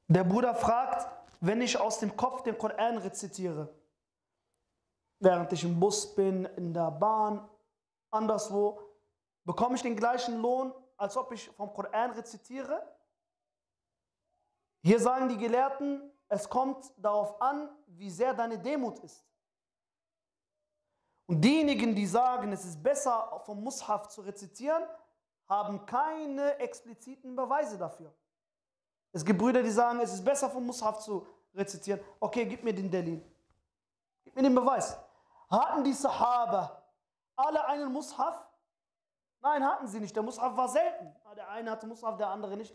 Der Bruder fragt, wenn ich aus dem Kopf den Koran rezitiere, während ich im Bus bin, in der Bahn, anderswo, bekomme ich den gleichen Lohn, als ob ich vom Koran rezitiere? Hier sagen die Gelehrten, es kommt darauf an, wie sehr deine Demut ist. Und diejenigen, die sagen, es ist besser vom Mushaf zu rezitieren, haben keine expliziten Beweise dafür. Es gibt Brüder, die sagen, es ist besser vom Mushaf zu rezitieren. Okay, gib mir den Dalil. Gib mir den Beweis. Hatten die Sahaba alle einen Mushaf? Nein, hatten sie nicht. Der Mushaf war selten. Der eine hatte Mushaf, der andere nicht.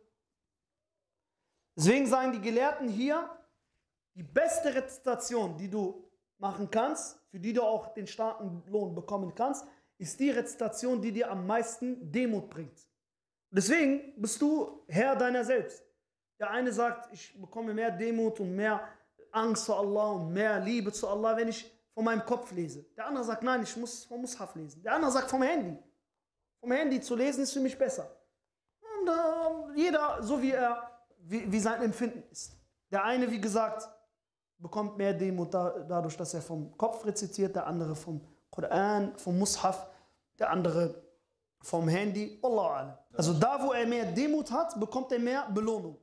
Deswegen sagen die Gelehrten hier, die beste Rezitation, die du machen kannst, für die du auch den starken Lohn bekommen kannst, ist die Rezitation, die dir am meisten Demut bringt. Deswegen bist du Herr deiner selbst. Der eine sagt, ich bekomme mehr Demut und mehr Angst vor Allah und mehr Liebe zu Allah, wenn ich von meinem Kopf lese. Der andere sagt, nein, ich muss vom Mushaf lesen. Der andere sagt, vom Handy. Vom Handy zu lesen ist für mich besser. Und jeder, so wie sein Empfinden ist. Der eine, wie gesagt, bekommt mehr Demut dadurch, dass er vom Kopf rezitiert, der andere vom Koran, vom Mushaf, der andere vom Handy. Allah. Also da, wo er mehr Demut hat, bekommt er mehr Belohnung.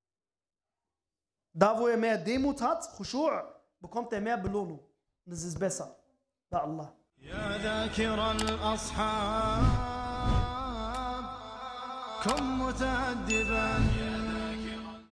Da, wo er mehr Demut hat, Khushu', bekommt er mehr Belohnung. Und das ist besser. Bei Allah. يا ذاكر الأصحاب كن متأدبا